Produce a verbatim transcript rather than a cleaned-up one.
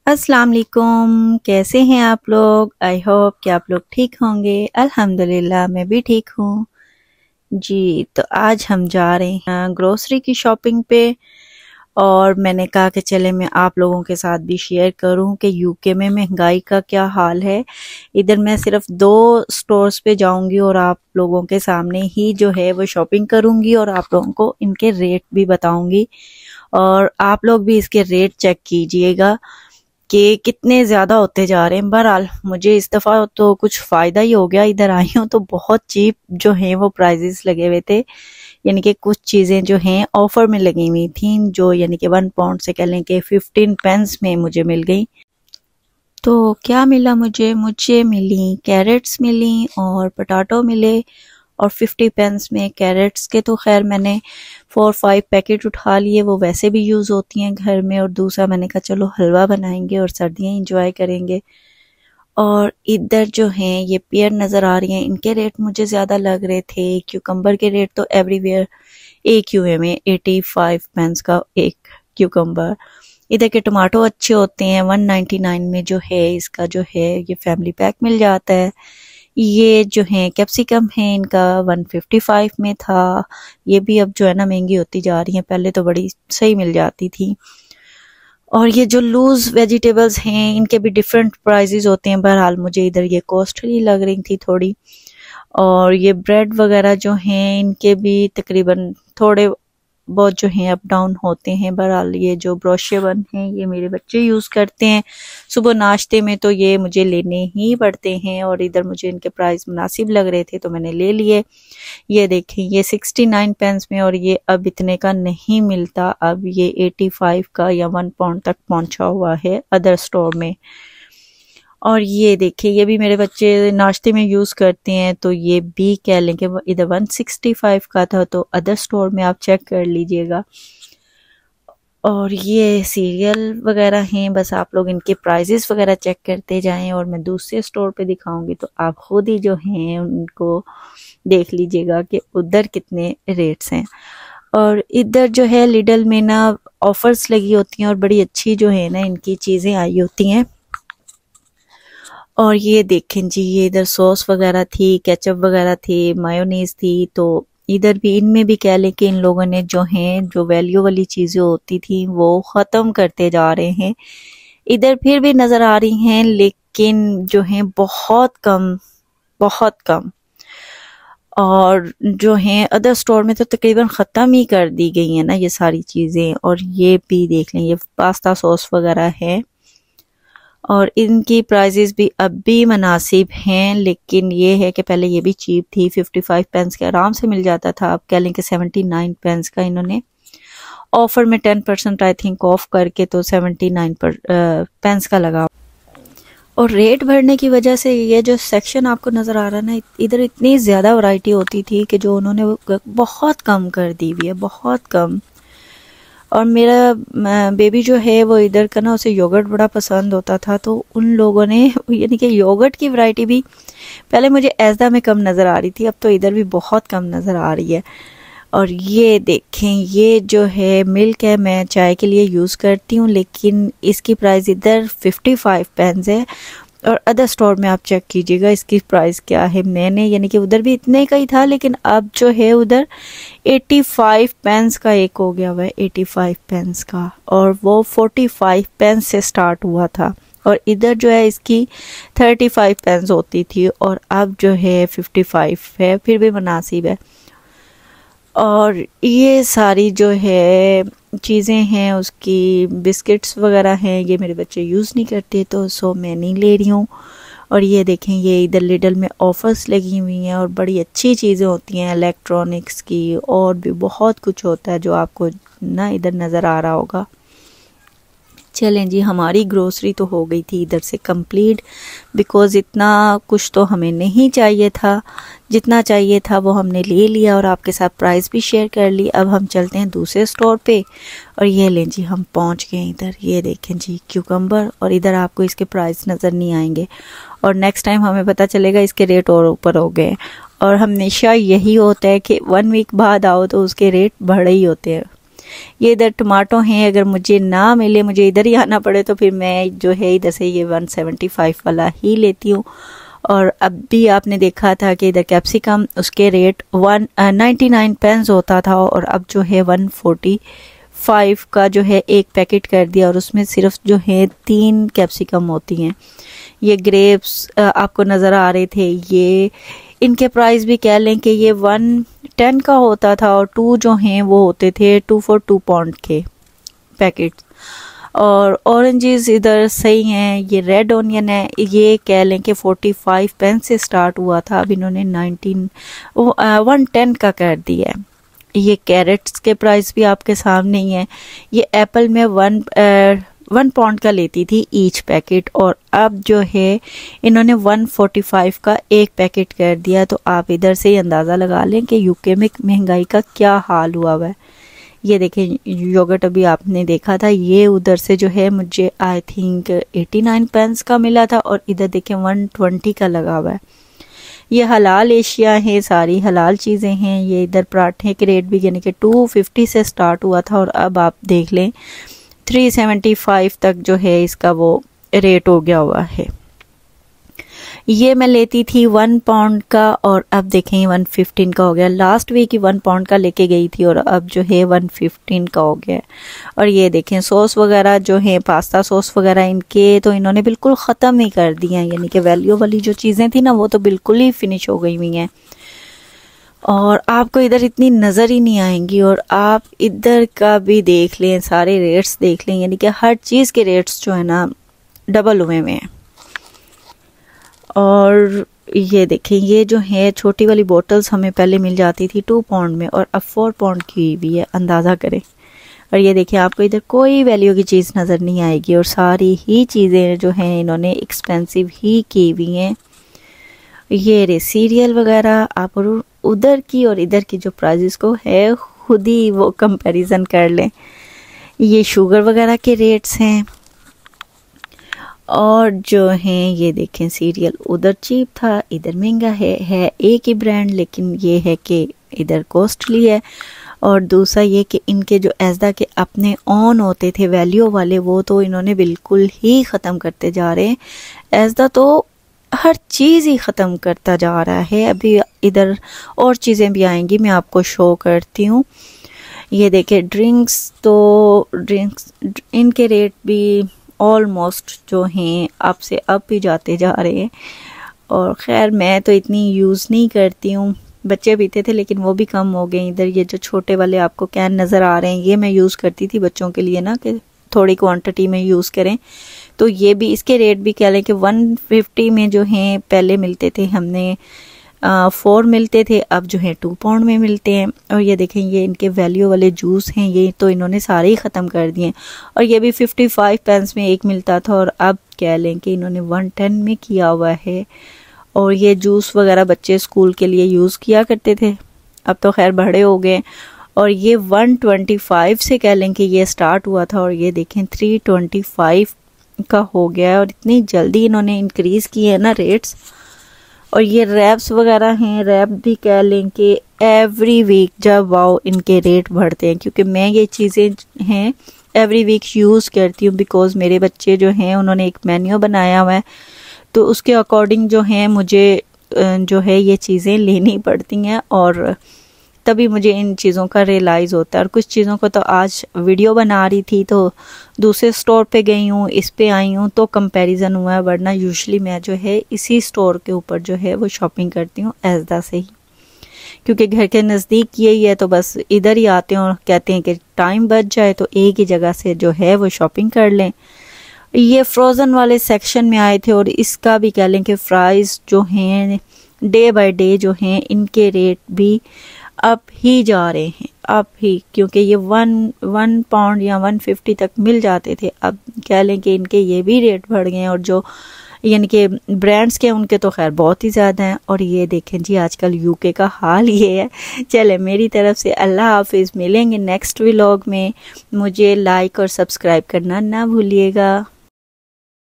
अस्सलाम वालेकुम। कैसे हैं आप लोग? आई होप कि आप लोग ठीक होंगे। अल्हम्दुलिल्लाह मैं भी ठीक हूँ जी। तो आज हम जा रहे हैं ग्रोसरी की शॉपिंग पे और मैंने कहा कि चले मैं आप लोगों के साथ भी शेयर करूं कि यूके में महंगाई का क्या हाल है। इधर मैं सिर्फ दो स्टोर्स पे जाऊंगी और आप लोगों के सामने ही जो है वो शॉपिंग करूंगी और आप लोगों को इनके रेट भी बताऊंगी और आप लोग भी इसके रेट चेक कीजिएगा कि कितने ज्यादा होते जा रहे हैं। बहरहाल मुझे इस दफा तो कुछ फायदा ही हो गया, इधर आई हूँ तो बहुत चीप जो है वो प्राइजेस लगे हुए थे, यानी कि कुछ चीजें जो हैं ऑफर में लगी हुई थी, जो यानी कि वन पाउंड से कह लें कि फिफ्टीन पेंस में मुझे मिल गई। तो क्या मिला मुझे मुझे मिली कैरेट्स मिली और पोटैटो मिले और फिफ्टी पेंस में। कैरेट्स के तो खैर मैंने फोर फाइव पैकेट उठा लिए, वो वैसे भी यूज होती हैं घर में, और दूसरा मैंने कहा चलो हलवा बनाएंगे और सर्दियां इंजॉय करेंगे। और इधर जो हैं ये पेयर नजर आ रही हैं, इनके रेट मुझे ज्यादा लग रहे थे। क्यूकम्बर के रेट तो एवरीवेयर एक यूए में एटी फाइव पेंस का एक क्यूकम्बर। इधर के टमाटो अच्छे होते हैं, वन नाइन्टी नाइन में जो है इसका जो है ये फैमिली पैक मिल जाता है। ये जो है कैप्सिकम है इनका वन फिफ्टी फाइव में था, ये भी अब जो है ना महंगी होती जा रही है, पहले तो बड़ी सही मिल जाती थी। और ये जो लूज वेजिटेबल्स हैं इनके भी डिफरेंट प्राइसेस होते हैं, बहरहाल मुझे इधर ये कॉस्टली लग रही थी थोड़ी। और ये ब्रेड वगैरह जो हैं इनके भी तकरीबन थोड़े बहुत जो हैं अप डाउन होते हैं। बहरहाल ये जो ब्रोशे वन हैं ये मेरे बच्चे यूज करते हैं सुबह नाश्ते में, तो ये मुझे लेने ही पड़ते हैं और इधर मुझे इनके प्राइस मुनासिब लग रहे थे तो मैंने ले लिए। ये देखें ये सिक्सटी नाइन पेंस में और ये अब इतने का नहीं मिलता, अब ये एटी फाइव का या वन पाउंड तक पहुंचा हुआ है अदर स्टोर में। और ये देखिए ये भी मेरे बच्चे नाश्ते में यूज करते हैं, तो ये भी कह लें कि इधर वन सिक्सटी फाइव का था, तो अदर स्टोर में आप चेक कर लीजिएगा। और ये सीरियल वगैरह हैं, बस आप लोग इनके प्राइजेस वगैरह चेक करते जाएं और मैं दूसरे स्टोर पे दिखाऊंगी तो आप खुद ही जो हैं उनको देख लीजिएगा कि उधर कितने रेट्स हैं। और इधर जो है लिडल में ना ऑफर्स लगी होती हैं और बड़ी अच्छी जो है ना इनकी चीजें आई होती हैं। और ये देखें जी ये इधर सॉस वगैरह थी, केचप वगैरह थी, मायोनीज थी, तो इधर भी इनमें भी कह लें कि इन लोगों ने जो हैं जो वैल्यू वाली चीजें होती थी वो खत्म करते जा रहे हैं। इधर फिर भी नजर आ रही हैं लेकिन जो हैं बहुत कम बहुत कम। और जो हैं अदर स्टोर में तो तकरीबन ख़त्म ही कर दी गई हैं ना ये सारी चीज़ें। और ये भी देख लें ये पास्ता सॉस वगैरह है और इनकी प्राइजेस भी अब भी मुनासिब हैं, लेकिन ये है कि पहले ये भी चीप थी, फिफ्टी फाइव पेंस के आराम से मिल जाता था, अब कह लें कि सेवेंटी नाइन पेंस का इन्होंने ऑफर में ten percent I think off करके तो सेवेंटी नाइन पर पेंस का लगा। और रेट बढ़ने की वजह से ये जो सेक्शन आपको नजर आ रहा है ना इधर इतनी ज्यादा वैरायटी होती थी कि जो उन्होंने बहुत कम कर दी हुई है, बहुत कम। और मेरा बेबी जो है वो इधर का ना उसे योगर्ट बड़ा पसंद होता था, तो उन लोगों ने यानी कि योगर्ट की वैरायटी भी पहले मुझे ऐसा में कम नज़र आ रही थी, अब तो इधर भी बहुत कम नज़र आ रही है। और ये देखें ये जो है मिल्क है, मैं चाय के लिए यूज़ करती हूँ लेकिन इसकी प्राइस इधर फिफ्टी फाइव पेंस है और अदर स्टोर में आप चेक कीजिएगा इसकी प्राइस क्या है। मैंने यानी कि उधर भी इतने का ही था लेकिन अब जो है उधर एटी फाइव पेंस का एक हो गया हुआ है, एटी फाइव पेंस का, और वो फोर्टी फाइव पेंस से स्टार्ट हुआ था और इधर जो है इसकी थर्टी फाइव पेंस होती थी और अब जो है फिफ्टी फाइव है, फिर भी मुनासिब है। और ये सारी जो है चीज़ें हैं उसकी बिस्किट्स वगैरह हैं, ये मेरे बच्चे यूज़ नहीं करते तो सो मैं नहीं ले रही हूँ। और ये देखें ये इधर लिडल में ऑफर्स लगी हुई हैं और बड़ी अच्छी चीज़ें होती हैं इलेक्ट्रॉनिक्स की, और भी बहुत कुछ होता है जो आपको ना इधर नज़र आ रहा होगा। चलें जी हमारी ग्रोसरी तो हो गई थी इधर से कंप्लीट, बिकॉज़ इतना कुछ तो हमें नहीं चाहिए था, जितना चाहिए था वो हमने ले लिया और आपके साथ प्राइस भी शेयर कर ली। अब हम चलते हैं दूसरे स्टोर पे और ये लें जी हम पहुंच गए इधर। ये देखें जी क्यूकम्बर, और इधर आपको इसके प्राइस नज़र नहीं आएंगे और नेक्स्ट टाइम हमें पता चलेगा इसके रेट और ऊपर हो गए। और हमेशा यही होता है कि वन वीक बाद आओ तो उसके रेट बढ़े ही होते हैं। ये इधर टमाटो हैं, अगर मुझे ना मिले, मुझे इधर ही आना पड़े तो फिर मैं जो है इधर से ये वन सेवेंटी फाइव वाला ही लेती हूँ। और अब भी आपने देखा था कि इधर कैप्सिकम उसके rate one ninety nine pence होता था और अब जो है वन फोर्टी फाइव का जो है एक पैकेट कर दिया और उसमें सिर्फ जो है तीन कैप्सिकम होती हैं। ये ग्रेप्स आपको नज़र आ रहे थे, ये इनके प्राइस भी कह लें कि ये वन टेन का होता था और टू जो हैं वो होते थे टू फॉर टू पाउंड के पैकेट। और ऑरेंजेस इधर सही हैं। ये रेड ऑनियन है, ये कह लें कि फोर्टी फाइव पेन से स्टार्ट हुआ था, अब इन्होंने नाइनटीन वन टेन का कर दिया है। ये कैरेट्स के प्राइस भी आपके सामने ही है। ये एप्पल में वन वन पाउंड का लेती थी ईच पैकेट और अब जो है इन्होंने वन फोर्टी फाइव का एक पैकेट कर दिया। तो आप इधर से ही अंदाज़ा लगा लें कि यूके में महंगाई का क्या हाल हुआ हुआ है। ये देखें योगर्ट अभी आपने देखा था, ये उधर से जो है मुझे I think eighty nine pence का मिला था और इधर देखें वन ट्वेंटी का लगा हुआ है। ये हलाल एशिया है, सारी हलाल चीज़ें हैं। ये इधर पराठे के रेट भी यानी कि टू फिफ्टी से स्टार्ट हुआ था और अब आप देख लें थ्री सेवेंटी फाइव तक जो है इसका वो रेट हो गया हुआ है। ये मैं लेती थी वन पाउंड का और अब देखें वन फिफ्टीन का हो गया। लास्ट वीक ही वन पाउंड का लेके गई थी और अब जो है वन फिफ्टीन का हो गया। और ये देखें सॉस वगैरह जो है पास्ता सॉस वगैरह इनके तो इन्होंने बिल्कुल ख़त्म ही कर दिए हैं, यानी कि वैल्यू वाली जो चीज़ें थी ना वो तो बिल्कुल ही फिनिश हो गई हुई हैं और आपको इधर इतनी नज़र ही नहीं आएंगी। और आप इधर का भी देख लें, सारे रेट्स देख लें, यानी कि हर चीज़ के रेट्स जो है ना डबल हुए में हैं। और ये देखें ये जो है छोटी वाली बोतल्स हमें पहले मिल जाती थी टू पाउंड में और अब फोर पाउंड की भी है, अंदाज़ा करें। और ये देखिए आपको इधर कोई वैल्यू की चीज़ नज़र नहीं आएगी और सारी ही चीज़ें जो हैं इन्होंने एक्सपेंसिव ही की हुई हैं। ये रे सीरियल वगैरह आप उधर की और इधर की जो प्राइसेस को है खुद ही वो कंपैरिजन कर लें। ये शुगर वगैरह के रेट्स हैं और जो हैं ये देखें सीरियल उधर चीप था इधर महंगा है है एक ही ब्रांड, लेकिन ये है कि इधर कॉस्टली है। और दूसरा ये कि इनके जो एज़दा के अपने ऑन होते थे वैल्यू वाले वो तो इन्होंने बिल्कुल ही ख़त्म करते जा रहे हैं। एज़दा तो हर चीज़ ही ख़त्म करता जा रहा है। अभी इधर और चीज़ें भी आएंगी, मैं आपको शो करती हूँ। ये देखें ड्रिंक्स, तो ड्रिंक्स इनके रेट भी ऑलमोस्ट जो हैं अब से अब भी जाते जा रहे हैं। और ख़ैर मैं तो इतनी यूज़ नहीं करती हूँ, बच्चे पीते थे लेकिन वो भी कम हो गए। इधर ये जो छोटे वाले आपको कैन नज़र आ रहे हैं ये मैं यूज़ करती थी बच्चों के लिए ना, कि थोड़ी क्वांटिटी में यूज़ करें। तो ये भी इसके रेट भी कह लें कि वन फिफ्टी में जो हैं पहले मिलते थे, हमने आ, फोर मिलते थे, अब जो है टू पाउंड में मिलते हैं। और ये देखें ये इनके वैल्यू वाले जूस हैं, ये तो इन्होंने सारे ही ख़त्म कर दिए। और ये भी फिफ्टी फाइव पेंस में एक मिलता था और अब कह लें कि इन्होंने वन टेन में किया हुआ है। और ये जूस वगैरह बच्चे स्कूल के लिए यूज़ किया करते थे, अब तो खैर बड़े हो गए। और ये वन ट्वेंटी फाइव से कह लें कि ये स्टार्ट हुआ था और ये देखें थ्री ट्वेंटी फाइव का हो गया है। और इतनी जल्दी इन्होंने इंक्रीज़ किए हैं ना रेट्स। और ये रैप्स वगैरह हैं, रैप भी कह लें कि एवरी वीक जब वाओ इनके रेट बढ़ते हैं, क्योंकि मैं ये चीज़ें हैं एवरी वीक यूज़ करती हूँ बिकॉज मेरे बच्चे जो हैं उन्होंने एक मेन्यू बनाया हुआ है, तो उसके अकॉर्डिंग जो है मुझे जो है ये चीज़ें लेनी पड़ती हैं और तभी मुझे इन चीज़ों का रियलाइज़ होता है। और कुछ चीज़ों को तो आज वीडियो बना रही थी तो दूसरे स्टोर पे गई हूँ, इस पे आई हूँ तो कंपैरिजन हुआ है, वरना यूजुअली मैं जो है इसी स्टोर के ऊपर जो है वो शॉपिंग करती हूँ एज़दा से ही, क्योंकि घर के नज़दीक यही है तो बस इधर ही आते हैं और कहते हैं कि टाइम बच जाए तो एक ही जगह से जो है वो शॉपिंग कर लें। ये फ्रोज़न वाले सेक्शन में आए थे और इसका भी कह लें कि प्राइस जो हैं डे बाय डे जो हैं इनके रेट भी अप ही जा रहे हैं, अप ही, क्योंकि ये वन वन पाउंड या वन फिफ्टी तक मिल जाते थे, अब कह लें कि इनके ये भी रेट बढ़ गए हैं। और जो यानी कि ब्रांड्स के उनके तो खैर बहुत ही ज़्यादा हैं। और ये देखें जी आजकल यूके का हाल ये है। चले मेरी तरफ से अल्लाह हाफिज़, मिलेंगे नेक्स्ट व्लॉग में। मुझे लाइक और सब्सक्राइब करना ना भूलिएगा।